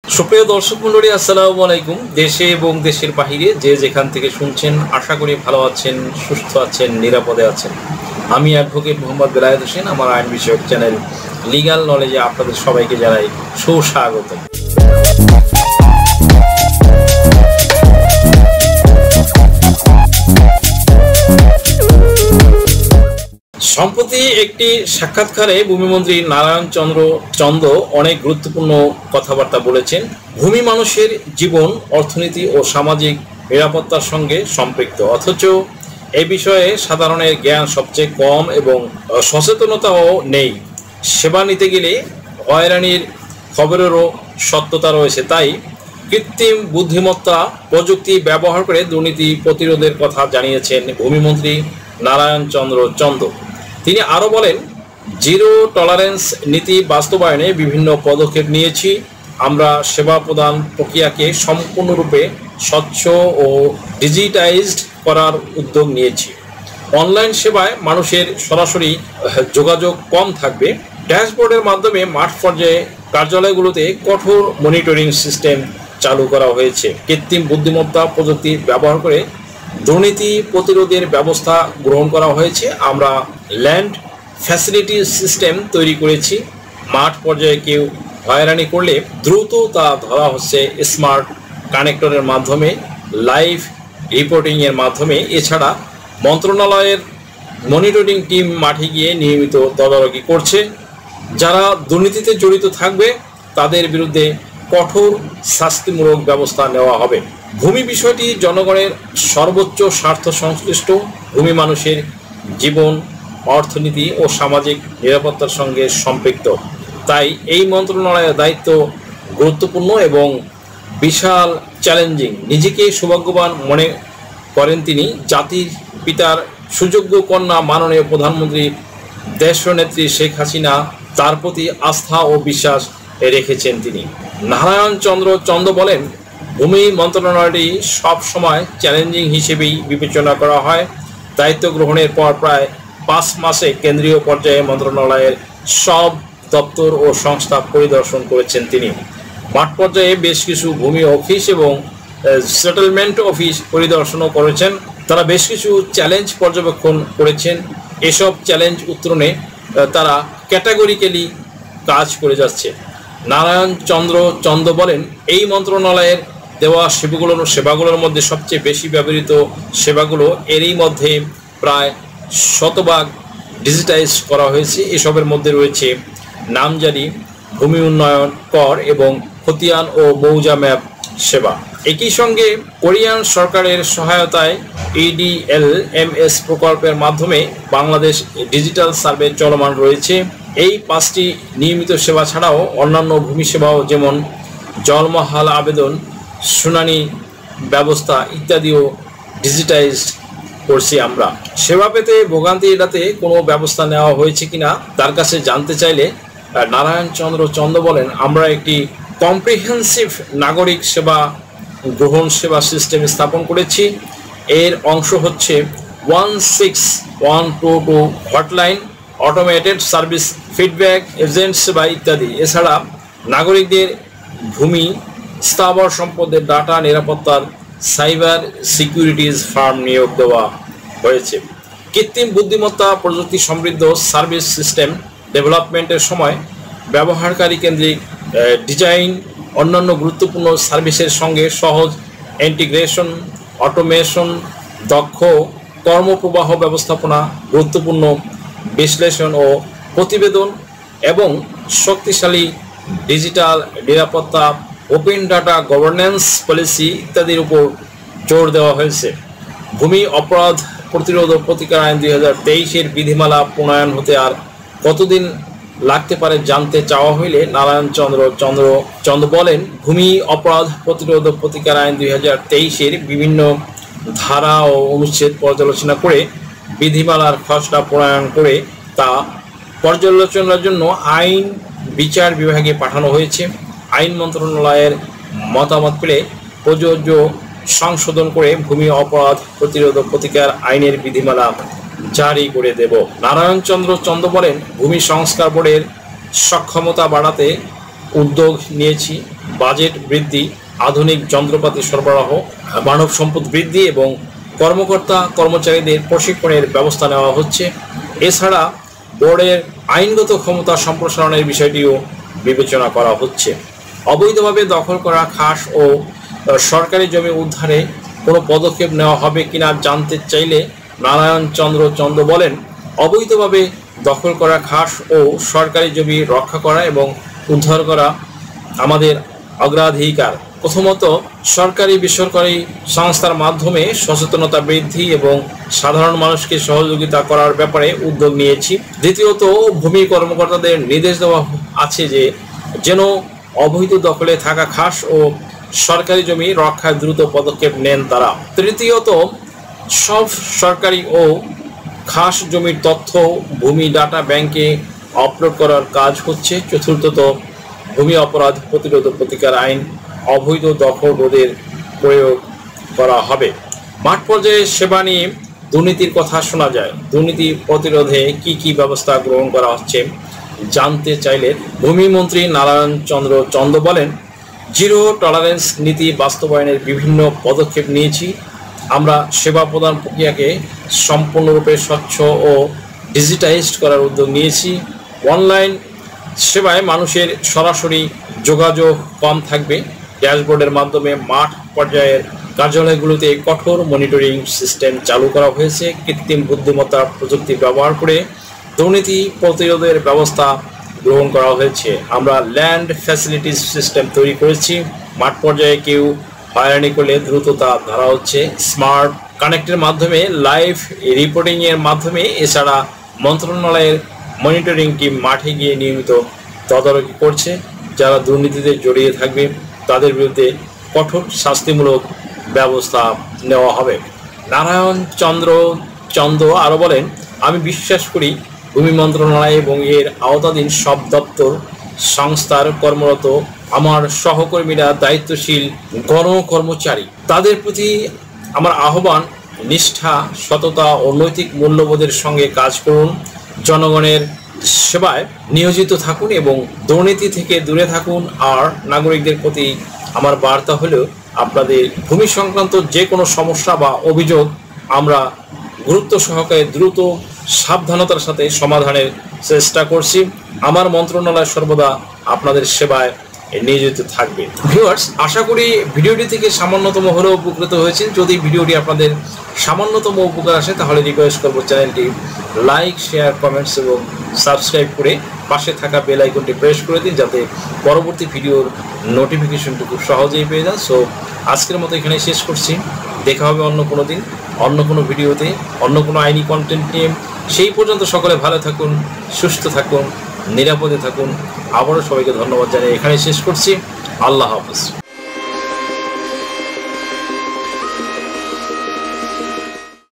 সুপ্রিয় দর্শক মণ্ডলী, আসসালামু আলাইকুম। দেশে এবং দেশের বাহিরে যে যেখান থেকে শুনছেন, আশা করি ভালো আছেন, সুস্থ আছেন, নিরাপদে আছেন। আমি অ্যাডভোকেট মোহাম্মদ বেলায়েত হোসেন। আমার আইন বিষয়ক চ্যানেল লিগ্যাল নলেজে আপনাদের সবাইকে জানাই সুস্বাগত। সম্প্রতি একটি সাক্ষাৎকারে ভূমিমন্ত্রী নারায়ণ চন্দ্র অনেক গুরুত্বপূর্ণ কথাবার্তা বলেছেন। ভূমি মানুষের জীবন, অর্থনীতি ও সামাজিক নিরাপত্তার সঙ্গে সম্পৃক্ত, অথচ এ বিষয়ে সাধারণের জ্ঞান সবচেয়ে কম এবং সচেতনতাও নেই। সেবা নিতে গেলে হয়রানির খবরেরও সত্যতা রয়েছে। তাই কৃত্রিম বুদ্ধিমত্তা প্রযুক্তি ব্যবহার করে দুর্নীতি প্রতিরোধের কথা জানিয়েছেন ভূমিমন্ত্রী নারায়ণ চন্দ্র। তিনি আরও বলেন, জিরো টলারেন্স নীতি বাস্তবায়নে বিভিন্ন পদক্ষেপ নিয়েছি। আমরা সেবা প্রদান প্রক্রিয়াকে সম্পূর্ণরূপে স্বচ্ছ ও ডিজিটাইজড করার উদ্যোগ নিয়েছি। অনলাইন সেবায় মানুষের সরাসরি যোগাযোগ কম থাকবে। ড্যাশবোর্ডের মাধ্যমে মাঠ পর্যায়ে কার্যালয়গুলোতে কঠোর মনিটরিং সিস্টেম চালু করা হয়েছে। কৃত্রিম বুদ্ধিমত্তা প্রযুক্তি ব্যবহার করে দুর্নীতি প্রতিরোধের ব্যবস্থা গ্রহণ করা হয়েছে। আমরা ল্যান্ড ফ্যাসিলিটি সিস্টেম তৈরি করেছি। মাঠ পর্যায়ে কেউ হয়রানি করলে দ্রুত তা ধরা হচ্ছে স্মার্ট কানেক্টরের মাধ্যমে, লাইভ রিপোর্টিংয়ের মাধ্যমে। এছাড়া মন্ত্রণালয়ের মনিটরিং টিম মাঠে গিয়ে নিয়মিত তদারকি করছে। যারা দুর্নীতিতে জড়িত থাকবে তাদের বিরুদ্ধে কঠোর শাস্তিমূলক ব্যবস্থা নেওয়া হবে। ভূমি বিষয়টি জনগণের সর্বোচ্চ স্বার্থ সংশ্লিষ্ট। ভূমি মানুষের জীবন, অর্থনীতি ও সামাজিক নিরাপত্তার সঙ্গে সম্পৃক্ত। তাই এই মন্ত্রণালয়ের দায়িত্ব গুরুত্বপূর্ণ এবং বিশাল চ্যালেঞ্জিং। নিজেকে সৌভাগ্যবান মনে করেন তিনি। জাতির পিতার সুযোগ্য কন্যা মাননীয় প্রধানমন্ত্রী দেশনেত্রী শেখ হাসিনা, তার প্রতি আস্থা ও বিশ্বাস রেখেছেন তিনি। নারায়ণ চন্দ্র বলেন, ভূমি মন্ত্রণালয়টি সব সময় চ্যালেঞ্জিং হিসেবেই বিবেচনা করা হয়। দায়িত্ব গ্রহণের পর প্রায় 5 মাসে কেন্দ্রীয় পর্যায়ে মন্ত্রণালয়ের সব দপ্তর ও সংস্থা পরিদর্শন করেছেন তিনি। মাঠ পর্যায়ে বেশ কিছু ভূমি অফিস এবং সেটেলমেন্ট অফিস পরিদর্শনও করেছেন। তারা বেশ কিছু চ্যালেঞ্জ পর্যবেক্ষণ করেছেন। এসব চ্যালেঞ্জ উত্তরণে তারা ক্যাটাগরিক্যালি কাজ করে যাচ্ছে। নারায়ণ চন্দ্র বলেন, এই মন্ত্রণালয়ের দেওয়া সেবাগুলোর মধ্যে সবচেয়ে বেশি ব্যবহৃত সেবাগুলো এরই মধ্যে প্রায় 100% ডিজিটাইজ করা হয়েছে। এসবের মধ্যে রয়েছে নামজারি, ভূমি উন্নয়ন কর এবং খতিয়ান ও মৌজা ম্যাপ সেবা। একই সঙ্গে কোরিয়ান সরকারের সহায়তায় EDLMS প্রকল্পের মাধ্যমে বাংলাদেশ ডিজিটাল সার্ভে চলমান রয়েছে। এই 5টি নিয়মিত সেবা ছাড়াও অন্যান্য ভূমি সেবাও, যেমন জলমহাল আবেদন, শুনানি ব্যবস্থা ইত্যাদিও ডিজিটাইজড করছি আমরা। সেবা পেতে ভোগান্তি এড়াতে কোনো ব্যবস্থা নেওয়া হয়েছে কিনা তার কাছে জানতে চাইলে নারায়ণ চন্দ্র বলেন, আমরা একটি কম্প্রিহেন্সিভ নাগরিক সেবা গ্রহণ সেবা সিস্টেম স্থাপন করেছি। এর অংশ হচ্ছে 16122 hotline, automated service, feedback, agent সেবা ইত্যাদি। এছাড়া নাগরিকদের ভূমি, স্থাবর সম্পদের ডাটা নিরাপত্তার সাইবার সিকিউরিটিজ ফার্ম নিয়োগ দেওয়া হয়েছে। কৃত্রিম বুদ্ধিমত্তা প্রযুক্তি সমৃদ্ধ সার্ভিস সিস্টেম ডেভেলপমেন্টের সময় ব্যবহারকারী কেন্দ্রিক ডিজাইন, অন্যান্য গুরুত্বপূর্ণ সার্ভিসের সঙ্গে সহজ ইন্টিগ্রেশন, অটোমেশন, দক্ষ কর্মপ্রবাহ ব্যবস্থাপনা, গুরুত্বপূর্ণ বিশ্লেষণ ও প্রতিবেদন এবং শক্তিশালী ডিজিটাল নিরাপত্তা, ওপেন ডাটা গভর্নেন্স পলিসি ইত্যাদির উপর জোর দেওয়া হয়েছে। ভূমি অপরাধ প্রতিরোধ ও প্রতিকার আইন 2023-এর বিধিমালা প্রণয়ন হতে আর কতদিন লাগতে পারে জানতে চাওয়া হইলে নারায়ণ চন্দ্র বলেন, ভূমি অপরাধ প্রতিরোধ ও প্রতিকার আইন 2023-এর বিভিন্ন ধারা ও অনুচ্ছেদ পর্যালোচনা করে বিধিমালার খসড়া প্রণয়ন করে তা পর্যালোচনার জন্য আইন বিচার বিভাগে পাঠানো হয়েছে। আইন মন্ত্রণালয়ের মতামত পেলে প্রযোজ্য সংশোধন করে ভূমি অপরাধ প্রতিরোধ ও প্রতিকার আইনের বিধিমালা জারি করে দেব। নারায়ণ চন্দ্র বলেন, ভূমি সংস্কার বোর্ডের সক্ষমতা বাড়াতে উদ্যোগ নিয়েছি। বাজেট বৃদ্ধি, আধুনিক যন্ত্রপাতি সরবরাহ, মানব সম্পদ বৃদ্ধি এবং কর্মকর্তা কর্মচারীদের প্রশিক্ষণের ব্যবস্থা নেওয়া হচ্ছে। এছাড়া বোর্ডের আইনগত ক্ষমতা সম্প্রসারণের বিষয়টিও বিবেচনা করা হচ্ছে। অবৈধভাবে দখল করা খাস ও সরকারি জমি উদ্ধারে কোনো পদক্ষেপ নেওয়া হবে কিনা জানতে চাইলে নারায়ণ চন্দ্র চন্দ বলেন, অবৈধভাবে দখল করা খাস ও সরকারি জমি রক্ষা করা এবং উদ্ধার করা আমাদের অগ্রাধিকার। প্রথমত, সরকারি বেসরকারি সংস্থার মাধ্যমে সচেতনতা বৃদ্ধি এবং সাধারণ মানুষকে সহযোগিতা করার ব্যাপারে উদ্যোগ নিয়েছি। দ্বিতীয়ত, ভূমি কর্মকর্তাদের নির্দেশ দেওয়া আছে যে যেন অবৈধ দখলে থাকা খাস ও সরকারি জমি রক্ষায় দ্রুত পদক্ষেপ নেন তারা। তৃতীয়ত, সব সরকারি ও খাস জমির তথ্য ভূমি ডাটা ব্যাংকে আপলোড করার কাজ হচ্ছে। চতুর্থত, ভূমি অপরাধ প্রতিরোধ প্রতিকার আইন অবৈধ দখল রোধের প্রয়োগ করা হবে। মাঠ পর্যায়ে সেবা নিয়ে দুর্নীতির কথা শোনা যায়। দুর্নীতি প্রতিরোধে কি কি ব্যবস্থা গ্রহণ করা হচ্ছে জানতে চাইলে ভূমিমন্ত্রী নারায়ণ চন্দ্র চন্দ বলেন, জিরো টলারেন্স নীতি বাস্তবায়নের বিভিন্ন পদক্ষেপ নিয়েছি। আমরা সেবা প্রদান প্রক্রিয়াকে সম্পূর্ণরূপে স্বচ্ছ ও ডিজিটাইজড করার উদ্যোগ নিয়েছি। অনলাইন সেবায় মানুষের সরাসরি যোগাযোগ কম থাকবে। ড্যাশবোর্ডের মাধ্যমে মাঠ পর্যায়ের কার্যালয়গুলোতে কঠোর মনিটরিং সিস্টেম চালু করা হয়েছে। কৃত্রিম বুদ্ধিমত্তা প্রযুক্তি ব্যবহার করে দুর্নীতি প্রতিরোধের ব্যবস্থা গ্রহণ করা হয়েছে। আমরা ল্যান্ড ফ্যাসিলিটিস সিস্টেম তৈরি করেছি। মাঠ পর্যায়ে কেউ হয়রানি করলে দ্রুত তা ধরা হচ্ছে। স্মার্ট কানেক্টের মাধ্যমে লাইভ রিপোর্টিংয়ের মাধ্যমে এছাড়া মন্ত্রণালয়ের মনিটরিং টিম মাঠে গিয়ে নিয়মিত তদারকি করছে। যারা দুর্নীতিতে জড়িয়ে থাকবে তাদের বিরুদ্ধে কঠোর শাস্তিমূলক ব্যবস্থা নেওয়া হবে। নারায়ণ চন্দ্র চন্দ আরও বলেন, আমি বিশ্বাস করি ভূমি মন্ত্রণালয় এবং এর আওতাধীন সব দপ্তর সংস্থার কর্মরত আমার সহকর্মীরা দায়িত্বশীল গণকর্মচারী। তাদের প্রতি আমার আহ্বান, নিষ্ঠা, সততা ও নৈতিক মূল্যবোধের সঙ্গে কাজ করুন। জনগণের সেবায় নিয়োজিত থাকুন এবং দুর্নীতি থেকে দূরে থাকুন। আর নাগরিকদের প্রতি আমার বার্তা হলো, আপনাদের ভূমি সংক্রান্ত যে কোনো সমস্যা বা অভিযোগ আমরা গুরুত্ব সহকারে দ্রুত সাবধানতার সাথে সমাধানের চেষ্টা করছি। আমার মন্ত্রণালয় সর্বদা আপনাদের সেবায় নিয়োজিত থাকবে। ভিউয়ার্স, আশা করি ভিডিওটি থেকে সামান্যতম হলেও উপকৃত হয়েছেন। যদি ভিডিওটি আপনাদের সামান্যতম উপকার আসে তাহলে রিকোয়েস্ট করব চ্যানেলটি লাইক, শেয়ার, কমেন্টস এবং সাবস্ক্রাইব করে পাশে থাকা বেল আইকনটি প্রেস করে দিন, যাতে পরবর্তী ভিডিওর নোটিফিকেশনটি খুব সহজেই পেয়ে যান। সো আজকের মতো এখানেই শেষ করছি। দেখা হবে অন্য কোনো দিন, অন্য কোনো ভিডিওতে, অন্য কোনো আইনি কন্টেন্ট নিয়ে। সেই পর্যন্ত সকলে ভালো থাকুন, সুস্থ থাকুন, নিরাপদে থাকুন। আবারও সবাইকে ধন্যবাদ জানিয়ে এখানে শেষ করছি। আল্লাহ হাফেজ।